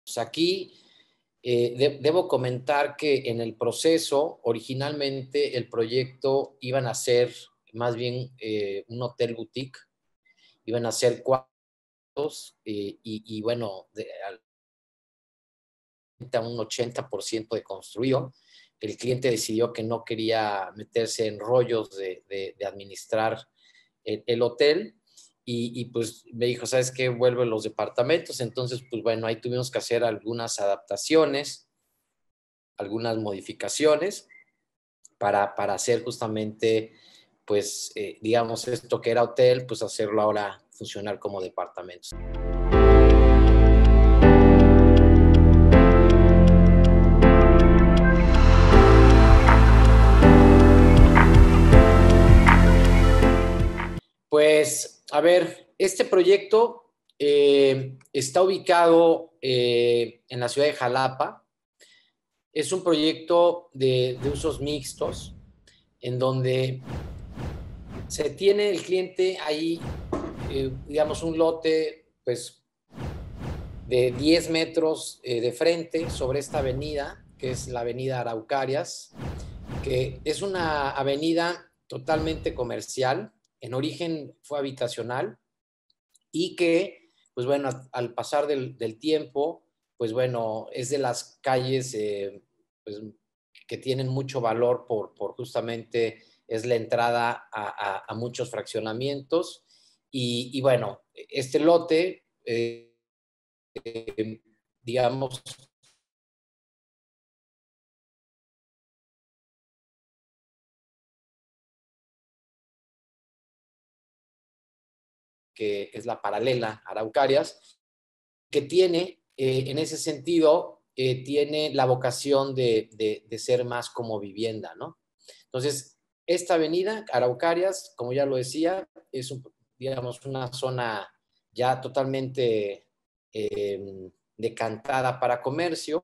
Pues aquí debo comentar que en el proceso, originalmente el proyecto iban a ser más bien un hotel boutique, iban a ser cuartos y bueno, a un 80% de construido. El cliente decidió que no quería meterse en rollos de administrar el hotel y pues me dijo, ¿sabes qué? Vuelve los departamentos. Entonces, pues bueno, ahí tuvimos que hacer algunas adaptaciones, algunas modificaciones para hacer justamente, pues, digamos, esto que era hotel, pues hacerlo ahora funcionar como departamentos. Pues, a ver, este proyecto está ubicado en la ciudad de Jalapa. Es un proyecto de usos mixtos, en donde se tiene el cliente ahí, digamos, un lote, pues, de 10 metros de frente sobre esta avenida, que es la avenida Araucarias, que es una avenida totalmente comercial. En origen fue habitacional y que, pues bueno, al pasar del tiempo, pues bueno, es de las calles pues, que tienen mucho valor por justamente es la entrada a muchos fraccionamientos. Y bueno, este lote, digamos, que es la paralela Araucarias, que tiene, en ese sentido, tiene la vocación de ser más como vivienda, ¿no? Entonces, esta avenida, Araucarias, como ya lo decía, es, digamos, una zona ya totalmente decantada para comercio.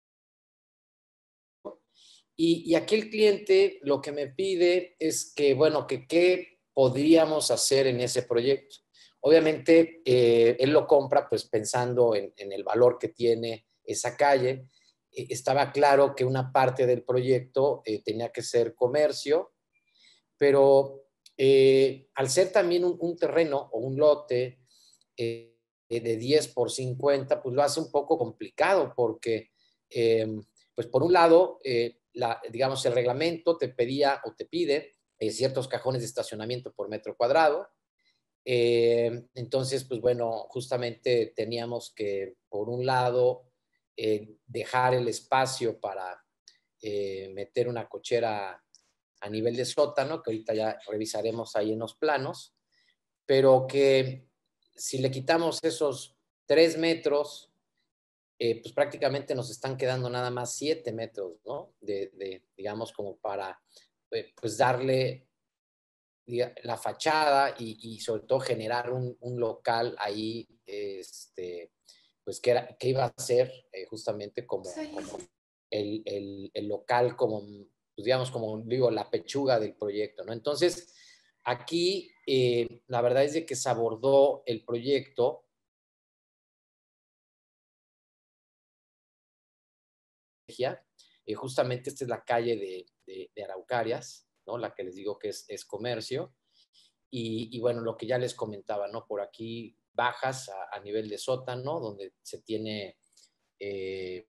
Y aquí el cliente lo que me pide es que, bueno, que qué podríamos hacer en ese proyecto. Obviamente, él lo compra pues pensando en el valor que tiene esa calle. Estaba claro que una parte del proyecto tenía que ser comercio, pero al ser también un terreno o un lote de 10 por 50, pues lo hace un poco complicado porque, pues por un lado, digamos, el reglamento te pedía o te pide ciertos cajones de estacionamiento por metro cuadrado. Entonces, pues bueno, justamente teníamos que, por un lado, dejar el espacio para meter una cochera a nivel de sótano, que ahorita ya revisaremos ahí en los planos, pero que si le quitamos esos 3 metros, pues prácticamente nos están quedando nada más 7 metros, ¿no? Digamos, como para pues darle la fachada y sobre todo generar un local ahí, pues que iba a ser justamente como el local, como, pues digamos, como digo, la pechuga del proyecto, ¿no? Entonces, aquí la verdad es de que se abordó el proyecto. Justamente esta es la calle de Araucarias, ¿no? La que les digo que es comercio. Y bueno, lo que ya les comentaba, ¿no? Por aquí bajas a nivel de sótano, donde se tiene eh,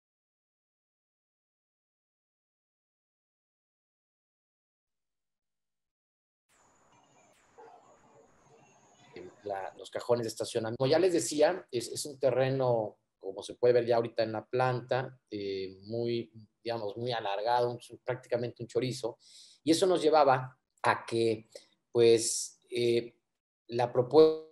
los cajones de estacionamiento. Como ya les decía, es un terreno, como se puede ver ya ahorita en la planta, muy, digamos, muy alargado, prácticamente un chorizo. Y eso nos llevaba a que, pues, la propuesta,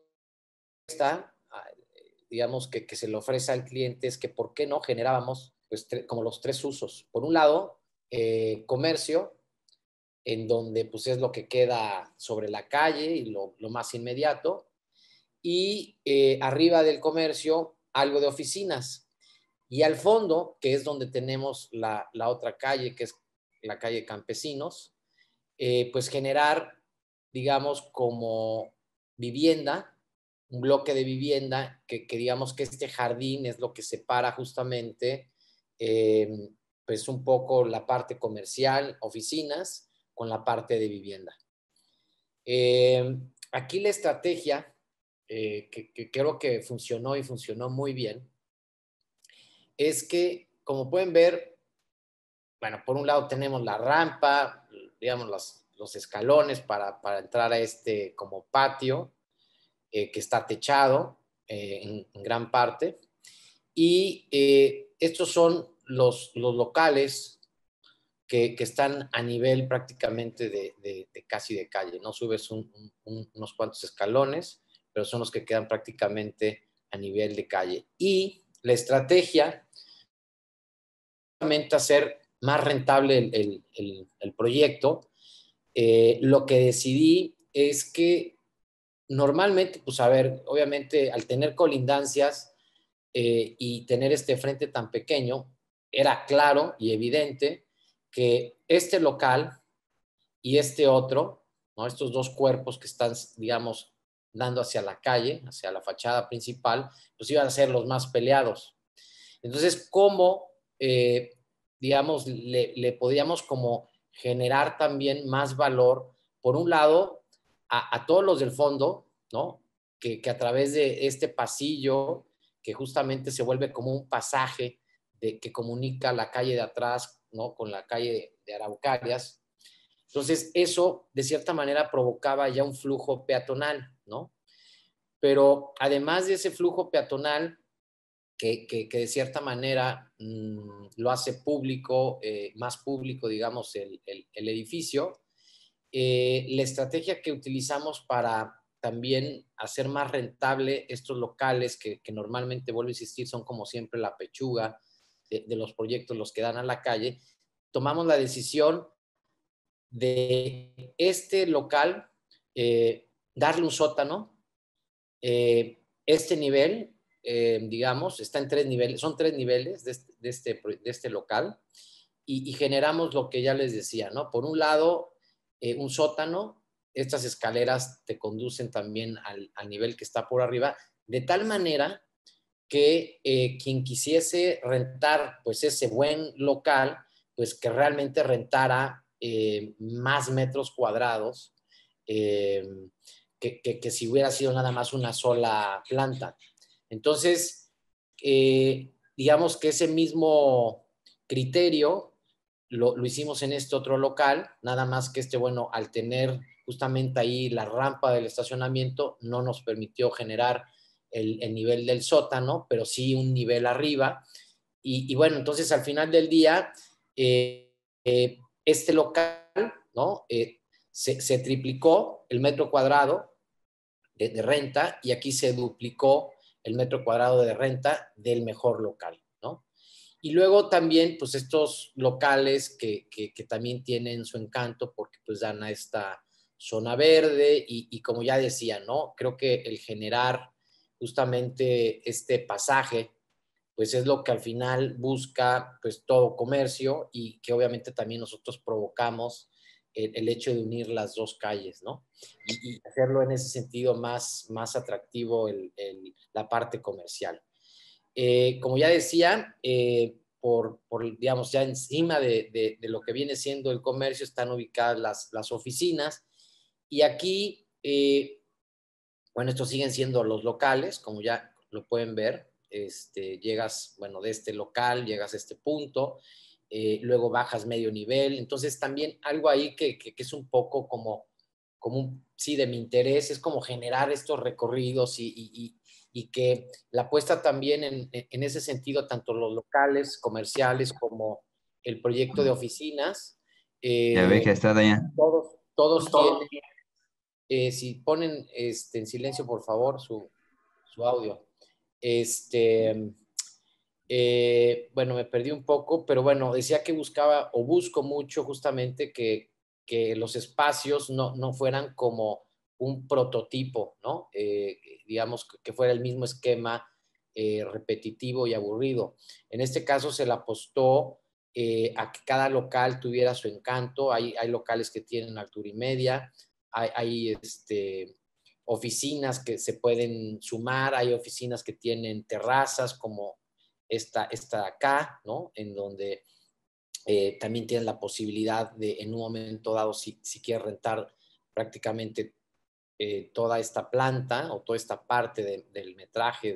digamos, que se le ofrece al cliente es que por qué no generábamos, pues, como los tres usos. Por un lado, comercio, en donde pues es lo que queda sobre la calle y lo más inmediato, y arriba del comercio algo de oficinas. Y al fondo, que es donde tenemos la otra calle, que es la calle Campesinos, pues generar, digamos, como vivienda un bloque de vivienda que digamos que este jardín es lo que separa justamente pues un poco la parte comercial, oficinas, con la parte de vivienda. Aquí la estrategia que creo que funcionó y funcionó muy bien es que, como pueden ver, bueno, por un lado tenemos la rampa, digamos, los escalones para entrar a este como patio que está techado en gran parte. Y estos son los locales que están a nivel prácticamente de casi de calle, ¿no? Subes unos cuantos escalones, pero son los que quedan prácticamente a nivel de calle. Y la estrategia es hacer más rentable el proyecto. Lo que decidí es que normalmente, pues a ver, obviamente al tener colindancias y tener este frente tan pequeño, era claro y evidente que este local y este otro, ¿no? Estos dos cuerpos que están, digamos, dando hacia la calle, hacia la fachada principal, pues iban a ser los más peleados. Entonces, ¿cómo, digamos, le podíamos como generar también más valor, por un lado, a todos los del fondo, ¿no? Que a través de este pasillo, que justamente se vuelve como un pasaje que comunica la calle de atrás, ¿no? Con la calle de Araucarias. Entonces, eso de cierta manera provocaba ya un flujo peatonal, ¿no? Pero además de ese flujo peatonal, que de cierta manera lo hace público, más público, digamos, el edificio, la estrategia que utilizamos para también hacer más rentable estos locales que normalmente, vuelvo a insistir, son como siempre la pechuga de los proyectos, los que dan a la calle, tomamos la decisión de este local darle un sótano. Este nivel, digamos, está en 3 niveles, son 3 niveles de este local y generamos lo que ya les decía, ¿no? Por un lado, un sótano, estas escaleras te conducen también al nivel que está por arriba, de tal manera que quien quisiese rentar pues ese buen local, pues que realmente rentara más metros cuadrados eh, que si hubiera sido nada más una sola planta. Entonces, digamos que ese mismo criterio lo hicimos en este otro local, nada más que bueno, al tener justamente ahí la rampa del estacionamiento, no nos permitió generar el nivel del sótano, pero sí un nivel arriba. Y bueno, entonces al final del día, este local, ¿no? Se triplicó el metro cuadrado de renta y aquí se duplicó el metro cuadrado de renta del mejor local, ¿no? Y luego también, pues estos locales que también tienen su encanto porque pues dan a esta zona verde y como ya decía, ¿no? Creo que el generar justamente este pasaje, pues es lo que al final busca pues todo comercio y que obviamente también nosotros provocamos el hecho de unir las dos calles, ¿no? Y hacerlo en ese sentido más atractivo la parte comercial. Como ya decía, digamos, ya encima de lo que viene siendo el comercio están ubicadas las oficinas y aquí, bueno, estos siguen siendo los locales, como ya lo pueden ver. Llegas, bueno, de este local, llegas a este punto, luego bajas medio nivel. Entonces, también algo ahí que es un poco sí, de mi interés, es como generar estos recorridos y que la apuesta también en ese sentido, tanto los locales, comerciales, como el proyecto de oficinas, Ya ves que está allá. todos tienen si ponen en silencio, por favor, su audio. Este, bueno, me perdí un poco, pero bueno, decía que buscaba o busco mucho justamente que los espacios no fueran como un prototipo, ¿no? Digamos que fuera el mismo esquema repetitivo y aburrido. En este caso se le apostó a que cada local tuviera su encanto. Hay locales que tienen altura y media, hay oficinas que se pueden sumar, hay oficinas que tienen terrazas como esta de acá, ¿no? En donde también tienen la posibilidad de, en un momento dado, si quieres rentar prácticamente toda esta planta o toda esta parte del metraje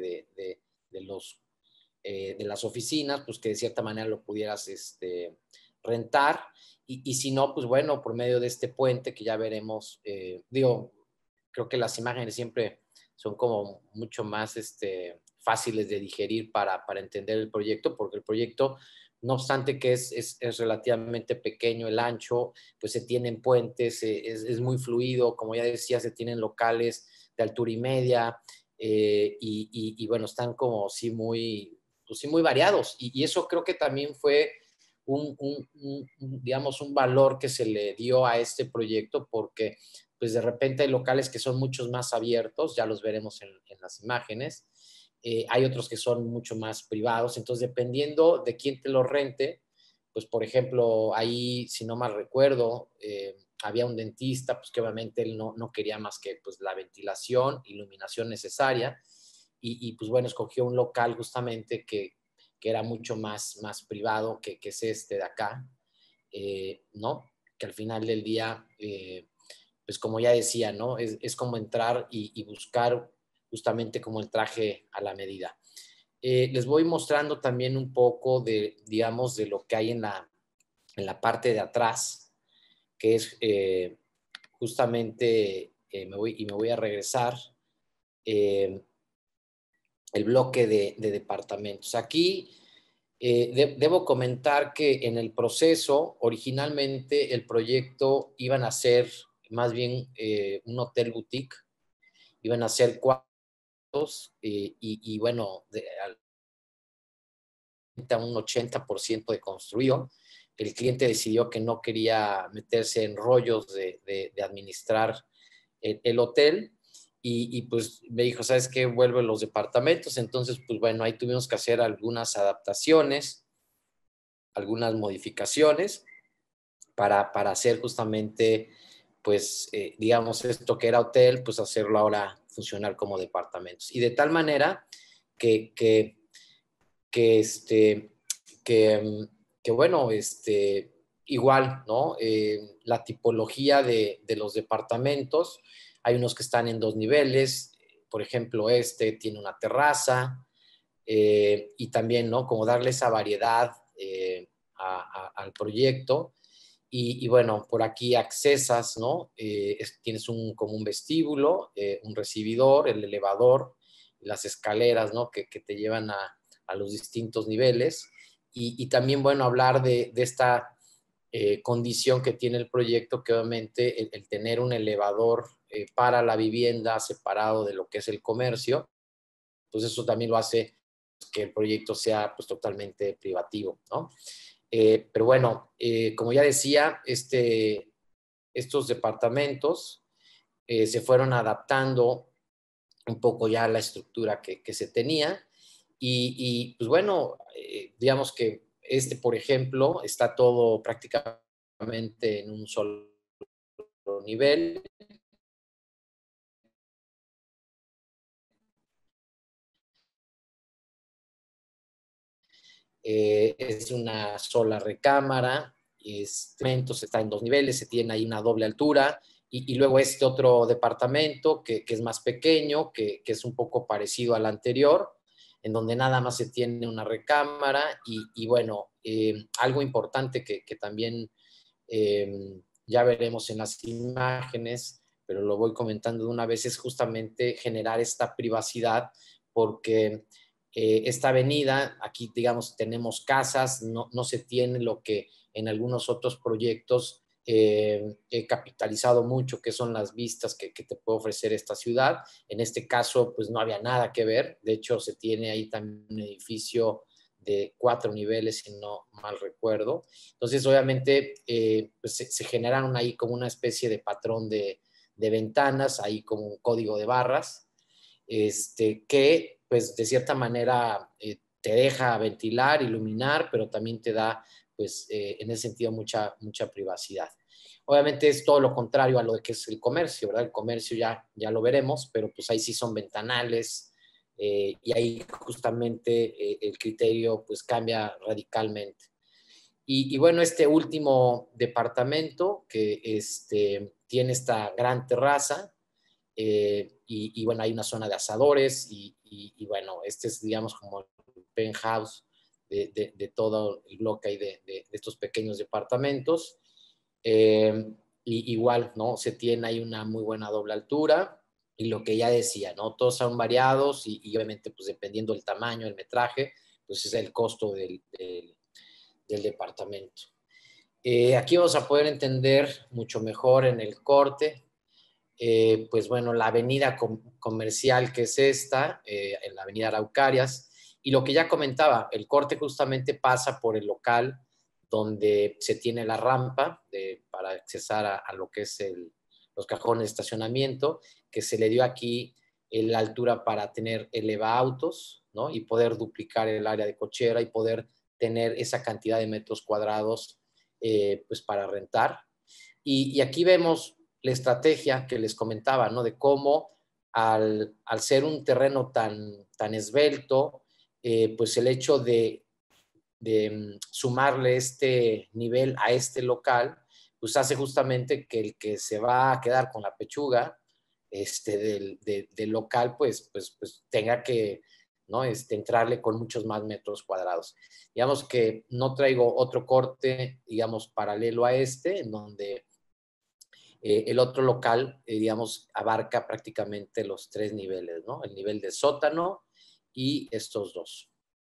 de las oficinas, pues que de cierta manera lo pudieras rentar. Y si no, pues bueno, por medio de este puente que ya veremos, creo que las imágenes siempre son como mucho más fáciles de digerir para entender el proyecto, porque el proyecto, no obstante que es relativamente pequeño el ancho, pues se tienen puentes, es muy fluido, como ya decía, se tienen locales de altura y media, y bueno, están como sí muy, pues sí muy variados, y eso creo que también fue digamos, un valor que se le dio a este proyecto, porque pues de repente hay locales que son muchos más abiertos, ya los veremos en las imágenes, hay otros que son mucho más privados, entonces dependiendo de quién te lo rente, pues por ejemplo, ahí, si no mal recuerdo, había un dentista, pues que obviamente él no quería más que pues la ventilación, iluminación necesaria, y pues bueno, escogió un local justamente que era mucho más privado que es este de acá, ¿no? Que al final del día, pues como ya decía, ¿no? Es como entrar y buscar justamente como el traje a la medida. Les voy mostrando también un poco de, digamos, de lo que hay en la parte de atrás, que es justamente, me voy a regresar, el bloque de departamentos. Aquí debo comentar que en el proceso, originalmente el proyecto iban a ser más bien un hotel boutique, iban a ser cuartos y bueno, a un 80% de construido. El cliente decidió que no quería meterse en rollos de administrar el hotel pues me dijo, ¿sabes qué? Vuelve los departamentos. Entonces, pues bueno, ahí tuvimos que hacer algunas adaptaciones, algunas modificaciones para hacer justamente, pues, digamos, esto que era hotel, pues hacerlo ahora funcionar como departamentos. Y de tal manera que, que, que, que, que bueno, igual, ¿no? La tipología de los departamentos, hay unos que están en 2 niveles, por ejemplo, tiene una terraza, y también, ¿no? Como darle esa variedad al proyecto. Y bueno, por aquí accesas, ¿no? Tienes como un vestíbulo, un recibidor, el elevador, las escaleras, ¿no? Que te llevan a los distintos niveles. Y también, bueno, hablar de esta condición que tiene el proyecto, que obviamente el tener un elevador para la vivienda separado de lo que es el comercio, pues eso también lo hace que el proyecto sea pues totalmente privativo, ¿no? Pero bueno, como ya decía, estos departamentos se fueron adaptando un poco ya a la estructura que se tenía pues bueno, digamos que por ejemplo, está todo prácticamente en un solo nivel. Es una sola recámara, está en 2 niveles, se tiene ahí una doble altura, y luego este otro departamento que es más pequeño, que es un poco parecido al anterior, en donde nada más se tiene una recámara, bueno, algo importante que también ya veremos en las imágenes, pero lo voy comentando de una vez, es justamente generar esta privacidad, porque esta avenida, aquí digamos tenemos casas, no se tiene lo que en algunos otros proyectos he capitalizado mucho, que son las vistas que te puede ofrecer esta ciudad. En este caso, pues no había nada que ver, de hecho se tiene ahí también un edificio de 4 niveles, si no mal recuerdo. Entonces, obviamente, pues se generaron ahí como una especie de patrón de ventanas, ahí como un código de barras, que pues de cierta manera te deja ventilar, iluminar, pero también te da pues en ese sentido mucha privacidad. Obviamente es todo lo contrario a lo que es el comercio, ¿verdad? El comercio ya lo veremos, pero pues ahí sí son ventanales y ahí justamente el criterio pues cambia radicalmente. Y bueno, este último departamento que tiene esta gran terraza y bueno, hay una zona de asadores y bueno, este es digamos como el penthouse de todo el bloque ahí de estos pequeños departamentos. Eh, y igual, ¿no? Se tiene ahí una muy buena doble altura y lo que ya decía, ¿no? Todos son variados y obviamente, pues dependiendo del tamaño, el metraje, pues es el costo del departamento. Aquí vamos a poder entender mucho mejor en el corte, pues bueno, la avenida comercial que es esta, en la avenida Araucarias, y lo que ya comentaba, el corte justamente pasa por el local donde se tiene la rampa para accesar a lo que es los cajones de estacionamiento, que se le dio aquí la altura para tener eleva-autos, ¿no? Y poder duplicar el área de cochera y poder tener esa cantidad de metros cuadrados pues para rentar. Y aquí vemos la estrategia que les comentaba, ¿no? De cómo al ser un terreno tan esbelto, pues el hecho de sumarle este nivel a este local, pues hace justamente que el que se va a quedar con la pechuga del local, pues tenga que, ¿no? Entrarle con muchos más metros cuadrados. Digamos que no traigo otro corte, digamos, paralelo a en donde el otro local, digamos, abarca prácticamente los tres niveles, ¿no? El nivel de sótano y estos dos.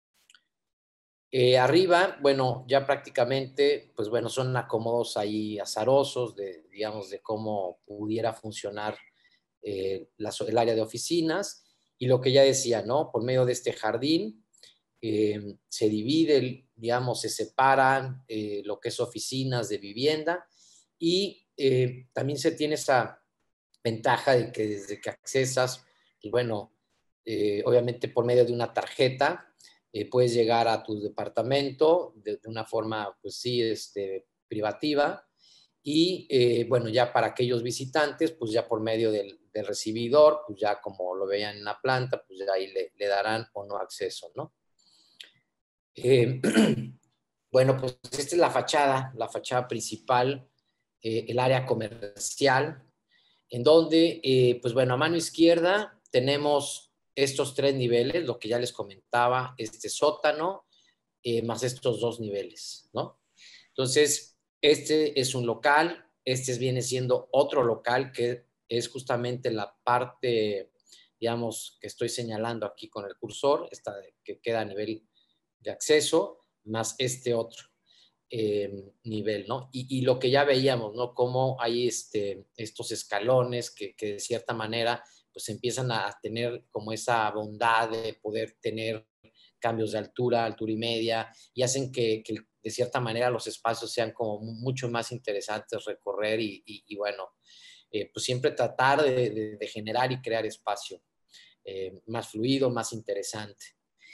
Arriba, bueno, ya prácticamente, pues bueno, son acomodos ahí azarosos digamos, de cómo pudiera funcionar el área de oficinas y lo que ya decía, ¿no? Por medio de este jardín se divide, digamos, se separan lo que es oficinas de vivienda y también se tiene esa ventaja de que desde que accesas, y bueno, obviamente por medio de una tarjeta, puedes llegar a tu departamento de una forma, pues sí, privativa. Y bueno, ya para aquellos visitantes, pues ya por medio del recibidor, pues ya como lo veían en la planta, pues ya ahí le darán o no acceso, ¿no? Eh, bueno, pues esta es la fachada principal, el área comercial, en donde, pues bueno, a mano izquierda tenemos estos tres niveles, lo que ya les comentaba, este sótano, más estos dos niveles, ¿no? Entonces, este es un local, viene siendo otro local que es justamente la parte, digamos, que estoy señalando aquí con el cursor, esta que queda a nivel de acceso, más este otro nivel, ¿no? Y lo que ya veíamos, ¿no? Cómo hay estos escalones que de cierta manera pues empiezan a tener como esa bondad de poder tener cambios de altura, altura y media, y hacen que de cierta manera los espacios sean como mucho más interesantes recorrer y bueno, pues siempre tratar de generar y crear espacio más fluido, más interesante.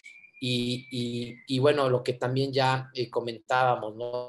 Y bueno, lo que también ya comentábamos, ¿no?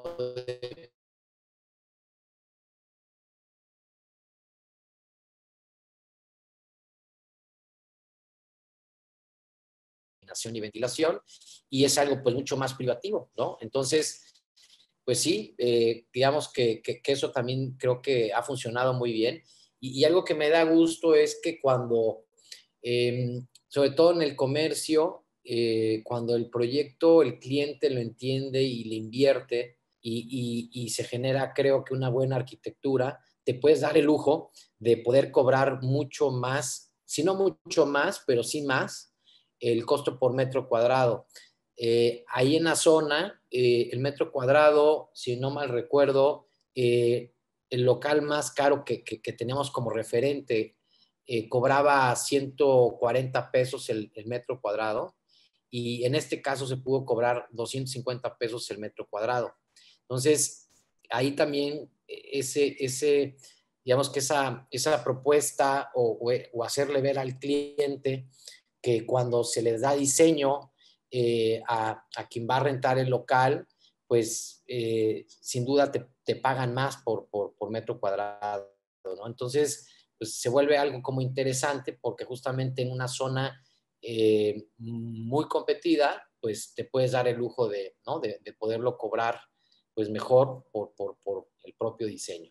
Y ventilación, y es algo pues mucho más privativo, ¿no? Entonces, pues sí, digamos que eso también creo que ha funcionado muy bien. Y algo que me da gusto es que cuando, sobre todo en el comercio, cuando el proyecto, el cliente lo entiende y le invierte y se genera, creo que una buena arquitectura, te puedes dar el lujo de poder cobrar mucho más, si no mucho más, pero sí más, el costo por metro cuadrado. Ahí en la zona, el metro cuadrado, si no mal recuerdo, el local más caro que tenemos como referente cobraba 140 pesos el metro cuadrado y en este caso se pudo cobrar 250 pesos el metro cuadrado. Entonces, ahí también digamos que esa propuesta o hacerle ver al cliente que cuando se les da diseño a quien va a rentar el local, pues sin duda te pagan más por metro cuadrado, ¿no? Entonces, pues se vuelve algo como interesante porque justamente en una zona muy competida, pues te puedes dar el lujo de, ¿no? de poderlo cobrar pues mejor por el propio diseño.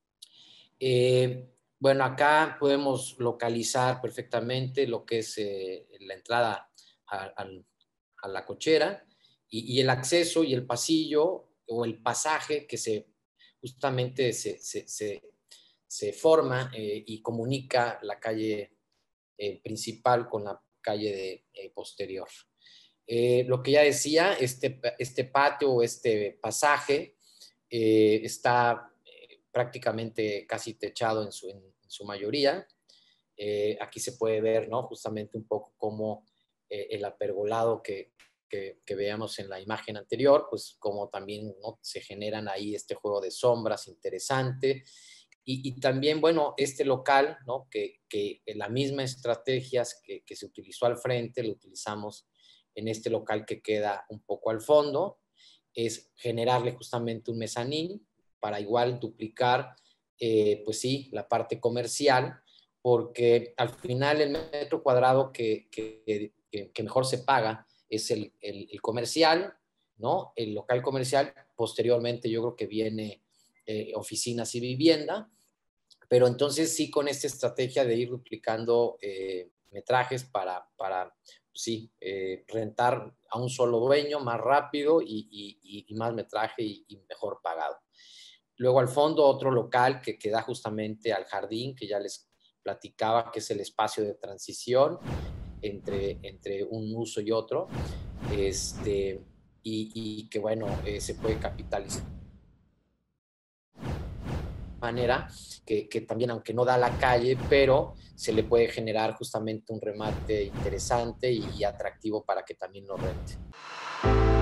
Bueno, acá podemos localizar perfectamente lo que es la entrada a la cochera y el acceso y el pasillo o el pasaje que justamente se forma y comunica la calle principal con la calle posterior. Lo que ya decía, este patio o este pasaje está prácticamente casi techado en su mayoría. Aquí se puede ver, ¿no? Justamente un poco como el apergolado que veíamos en la imagen anterior, pues como también, ¿no? Se generan ahí este juego de sombras interesante. Y también, bueno, este local, ¿no? Que la misma estrategia que se utilizó al frente, lo utilizamos en este local que queda un poco al fondo, es generarle justamente un mezanín para igual duplicar, pues sí, la parte comercial, porque al final el metro cuadrado que mejor se paga es el comercial, ¿no? El local comercial, posteriormente yo creo que viene oficinas y vivienda, pero entonces sí con esta estrategia de ir duplicando metrajes para sí, rentar a un solo dueño más rápido y más metraje y mejor pagado. Luego al fondo otro local que da justamente al jardín, que ya les platicaba, que es el espacio de transición entre un uso y otro, y que bueno, se puede capitalizar manera que también, aunque no da a la calle, pero se le puede generar justamente un remate interesante y atractivo para que también lo rente.